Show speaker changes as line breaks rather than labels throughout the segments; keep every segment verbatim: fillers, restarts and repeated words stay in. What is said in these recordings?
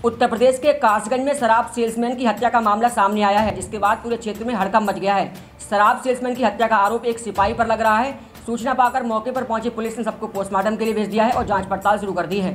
उत्तर प्रदेश के कासगंज में शराब सेल्समैन की हत्या का मामला सामने आया है, जिसके बाद पूरे क्षेत्र में हड़कंप मच गया है। शराब सेल्समैन की हत्या का आरोप एक सिपाही पर लग रहा है। सूचना पाकर मौके पर पहुंची पुलिस ने सबको पोस्टमार्टम के लिए भेज दिया है और जांच पड़ताल शुरू कर दी है।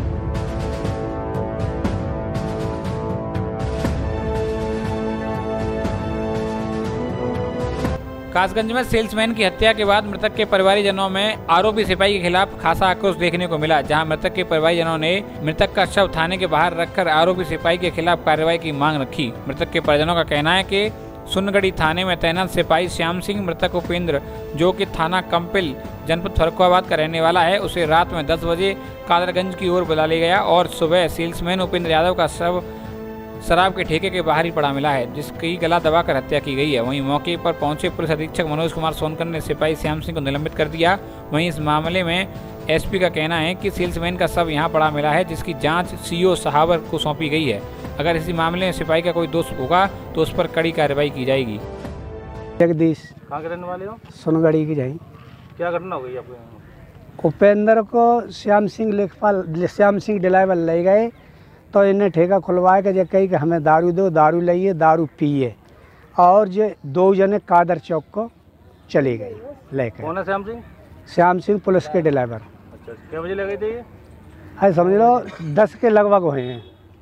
कासगंज में सेल्समैन की हत्या के बाद मृतक के परिवारजनों में आरोपी सिपाही के खिलाफ खासा आक्रोश देखने को मिला, जहां मृतक के परिवारजनों ने मृतक का शव थाने के बाहर रखकर आरोपी सिपाही के खिलाफ कार्रवाई की मांग रखी। मृतक के परिजनों का कहना है कि सुनगढ़ी थाने में तैनात सिपाही श्याम सिंह मृतक उपेंद्र, जो कि थाना कंपिल जनपद फर्रुखाबाद का रहने वाला है, उसे रात में दस बजे कादरगंज की ओर बुला ले गया और सुबह सेल्समैन उपेंद्र यादव का शव शराब के ठेके के बाहर ही पड़ा मिला है, जिसकी गला दबाकर हत्या की गई है। वहीं मौके पर पहुंचे पुलिस अधीक्षक मनोज कुमार सोनकर ने सिपाही श्याम सिंह को निलंबित कर दिया। वहीं इस मामले में एसपी का कहना है कि सेल्समैन का शव यहां पड़ा मिला है, जिसकी जांच सीओ सहावर को सौंपी गई है। अगर इसी मामले में सिपाही का कोई दोष होगा तो उस पर कड़ी कार्रवाई की जाएगी।
जगदीश,
कहाँ के रहने वाले हो?
सोनगढ़ी की जाए।
क्या घटना हो गई आपको?
उपेंद्र को श्याम सिंह लेखपाल श्याम सिंह ड्राइवर ले गए तो इन्हें ठेका खुलवाए के जो कही कि हमें दारू दो, दारू लाइए, दारू पिए, और जो दो जने कादर चौक को चले गए लेकर।
कौन है श्याम सिंह?
श्याम सिंह पुलिस के ड्राइवर।
अच्छा, क्या बजे लगे थे ये?
है समझ लो दस के लगभग हुए हैं।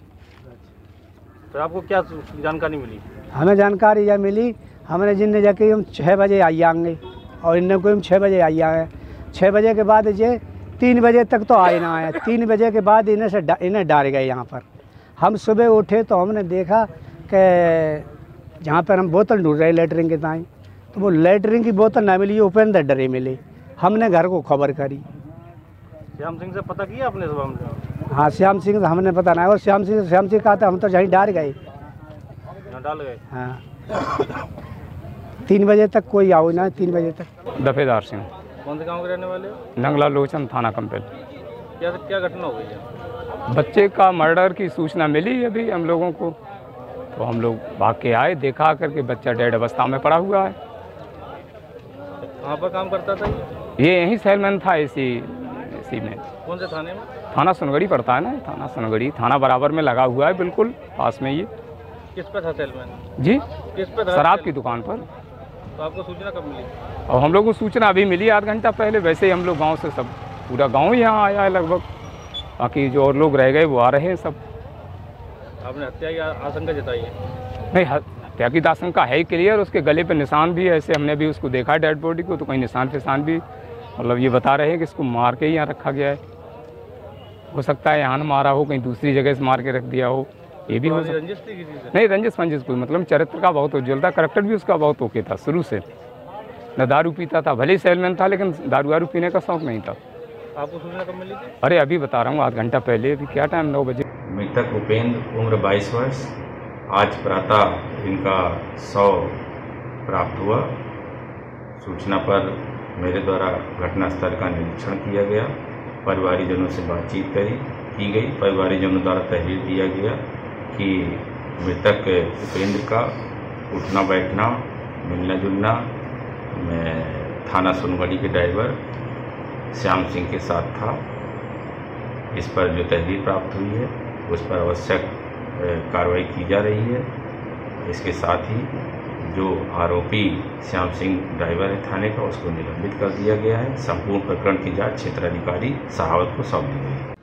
तो आपको क्या जानकारी मिली?
हमें जानकारी यह मिली, हमने जिनने जाके हम छः बजे आई आएंगे और इन्हें कोई हम छः बजे आई आए। छः बजे के बाद जे तीन बजे तक तो आए ना आए। तीन बजे के बाद इन्हें से इन्हें डाल गए यहाँ पर। हम सुबह उठे तो हमने देखा कि जहाँ पर हम बोतल ढूंढ रहे लेटरिन के ताई, तो वो लेटरिन की बोतल ना मिली, उपेंद्र डरे मिले। हमने घर को खबर करी।
श्याम सिंह से पता किया आपने सुबह?
हाँ, श्याम सिंह से हमने पता नहीं, और श्याम सिंह श्याम सिंह कहा था हम तो जहीं डाल गए।
डाल गए?
हाँ, तीन बजे तक कोई आओ ना। तीन बजे तक।
दफेदार सिंह।
कौन से गांव के रहने वाले हो?
नंगला लोचन, थाना कंपिल।
क्या क्या घटना हो गई है?
बच्चे का मर्डर की सूचना मिली अभी हम लोगों को, तो हम लोग भाग के आए, देखा करके बच्चा डेड अवस्था में पड़ा हुआ है।
कहाँ पर काम करता था ये?
ये यहीं सेलमैन था इसी इसी में।
कौन से थाने में?
थाना सुनगढ़ी पड़ता है ना, थाना सुनगढ़ी, थाना बराबर में लगा हुआ है, बिल्कुल पास में। ये
किस पे था सेलमैन?
जी,
किस पे था?
शराब की दुकान पर।
तो आपको सूचना कब मिली?
और हम लोग को सूचना अभी मिली आध घंटा पहले। वैसे ही हम लोग गांव से सब पूरा गांव यहाँ आया है लगभग, बाकी जो और लोग रह गए वो आ रहे हैं सब।
आपने हत्या की आशंका जताई है?
नहीं, हत्या की आशंका है क्लियर। उसके गले पे निशान भी है, ऐसे हमने भी उसको देखा डेड बॉडी को, तो कहीं निशान फिशान भी, मतलब ये बता रहे हैं कि इसको मार के ही यहाँ रखा गया है। हो सकता है यहाँ न मारा हो, कहीं दूसरी जगह से मार के रख दिया हो, ये भी हो सकता है।
रंजिश थी किसी से?
नहीं, रंजिश फंजिश कोई, मतलब चरित्र का बहुत उज्ज्वल था, करेक्टर भी उसका बहुत ओके था शुरू से। न दारू पीता था, भले ही सेलमैन था, लेकिन दारू वारू पीने का शौक नहीं था।
आपको सूचना कब मिली थी?
अरे अभी बता रहा हूँ, आध घंटा पहले। अभी क्या टाइम, नौ बजे।
मृतक उपेंद्र, उम्र बाईस वर्ष, आज प्रातः इनका शव प्राप्त हुआ। सूचना पर मेरे द्वारा घटनास्थल का निरीक्षण किया गया, परिवारीजनों से बातचीत करी की गई। परिवारीजनों द्वारा तहरीर दिया गया कि मृतक उपेंद्र का उठना बैठना, मिलना जुलना में थाना सुनगढ़ी के ड्राइवर श्याम सिंह के साथ था। इस पर जो तहरीर प्राप्त हुई है उस पर आवश्यक कार्रवाई की जा रही है। इसके साथ ही जो आरोपी श्याम सिंह ड्राइवर है थाने का, उसको निलंबित कर दिया गया है। संपूर्ण प्रकरण की जांच क्षेत्राधिकारी सहावत को सौंप दी गई है।